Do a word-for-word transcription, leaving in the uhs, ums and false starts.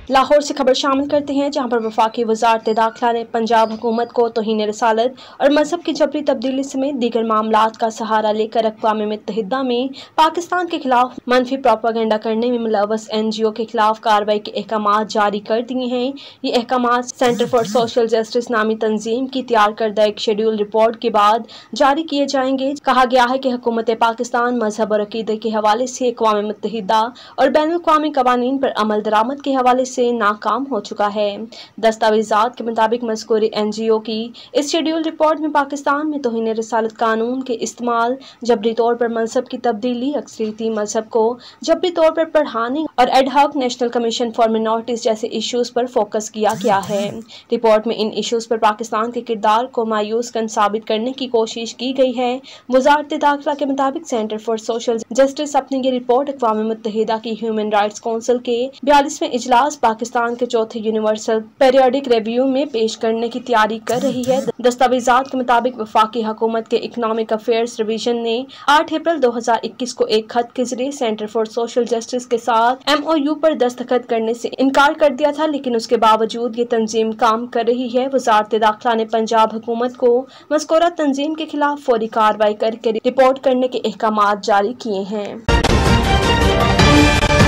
लाहौर से खबर शामिल करते हैं, जहां पर वफाकी वज़ारत दाखिला ने पंजाब हुकूमत को तौहीन रिसालत और मजहब की जबरी तब्दीली समेत दीगर मामलात का सहारा लेकर अक़वाम मुत्तहिदा में पाकिस्तान के खिलाफ मनफी प्रोपागेंडा करने में मुलव्वस एन जी ओ के खिलाफ कार्रवाई के अहकाम जारी कर दिए हैं। ये अहकाम सेंटर फॉर सोशल जस्टिस नामी तंजीम की तैयार करदा एक शेड्यूल रिपोर्ट के बाद जारी किए जाएंगे। कहा गया है कि हुकूमत पाकिस्तान मजहब और अकीदे के हवाले से अक़वाम मुत्तहिदा और बैनुल-अक़वामी क़वानीन पर अमल दरामद के हवाले से नाकाम हो चुका है। दस्तावेज़ात के मुताबिक मज़कूरी एन जी ओ की इस शेड्यूल रिपोर्ट में पाकिस्तान में तौहीन रिसालत कानून के इस्तेमाल, जबरी तौर पर मजहब की तब्दीली, अक्सरियती मजहब को जबरी तौर पर पढ़ाने और ad hoc national commission for minorities जैसे इश्यूज पर फोकस किया गया है। रिपोर्ट में इन इश्यूज पर पाकिस्तान के किरदार को मायूस कन साबित करने की कोशिश की गई है। वज़ारत दाखिला के मुताबिक सेंटर फॉर सोशल जस्टिस अपनी ये रिपोर्ट अक़वाम मुत्तहिदा की ह्यूमन राइट्स काउंसिल के बयालीसवें इजलास पाकिस्तान के चौथे यूनिवर्सल पीरियडिक रिव्यू में पेश करने की तैयारी कर रही है। दस्तावेज़ात के मुताबिक वफाकी हुकूमत के इकनॉमिक अफेयर्स डिवीजन ने आठ अप्रैल दो हजार इक्कीस को एक खत के जरिए सेंटर फॉर सोशल जस्टिस के साथ एम ओ यू पर दस्तखत करने से इनकार कर दिया था, लेकिन उसके बावजूद ये तंजीम काम कर रही है। वज़ारत दाखिला ने पंजाब हुकूमत को मज़कूरा तंजीम के खिलाफ फौरी कार्रवाई करके रिपोर्ट करने के अहकाम जारी किए हैं।